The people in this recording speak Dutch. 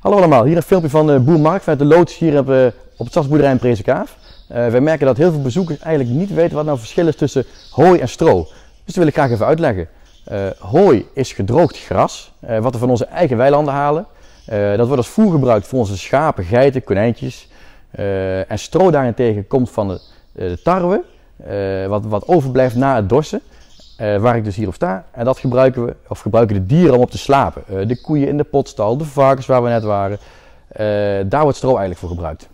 Hallo allemaal, hier een filmpje van boer Mark vanuit de loods hier op het stadsboerderij in Prezenkaaf. Wij merken dat heel veel bezoekers eigenlijk niet weten wat nou het verschil is tussen hooi en stro. Dus dat wil ik graag even uitleggen. Hooi is gedroogd gras, wat we van onze eigen weilanden halen. Dat wordt als voer gebruikt voor onze schapen, geiten, konijntjes. En stro daarentegen komt van de tarwe, wat overblijft na het dorsen. Waar ik dus hier op sta. En dat gebruiken de dieren om op te slapen. De koeien in de potstal, de varkens waar we net waren. Daar wordt stro eigenlijk voor gebruikt.